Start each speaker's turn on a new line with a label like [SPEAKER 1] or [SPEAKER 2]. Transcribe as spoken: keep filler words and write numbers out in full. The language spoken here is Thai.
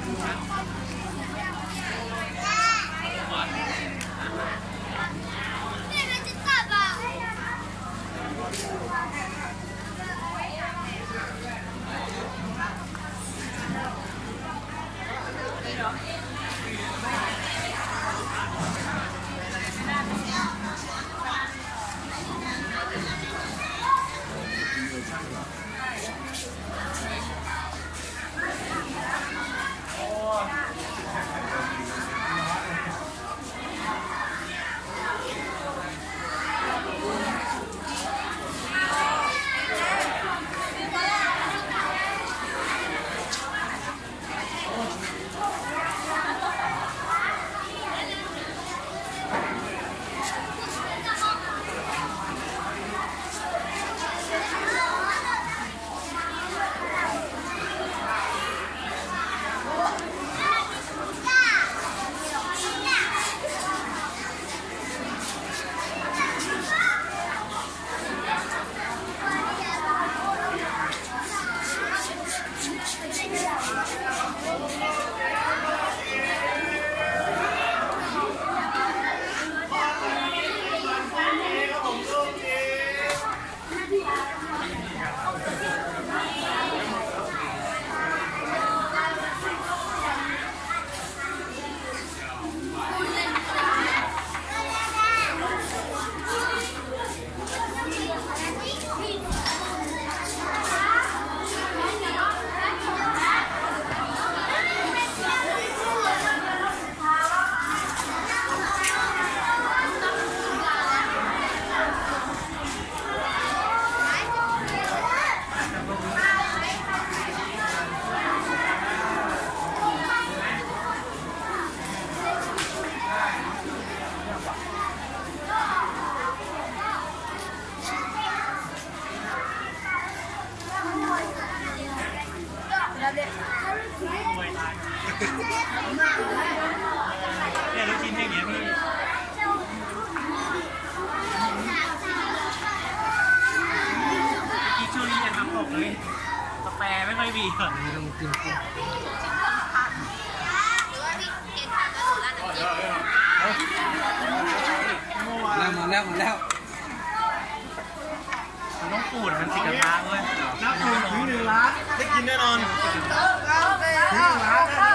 [SPEAKER 1] เนี่ยลูกชิ้นอย่างเงี้ยพี่กี่ช่วงนี้ยังทำตกเลยกาแฟไม่ค่อยมีเหรอลองกินกิน
[SPEAKER 2] แล้วมาแล้วมาแล้ว
[SPEAKER 1] มันต้องปูดมันติดกระทะเลย
[SPEAKER 3] นับปูดถึงหนึ่งล้านได้กินแน่นอนถึงหนึ่งล้าน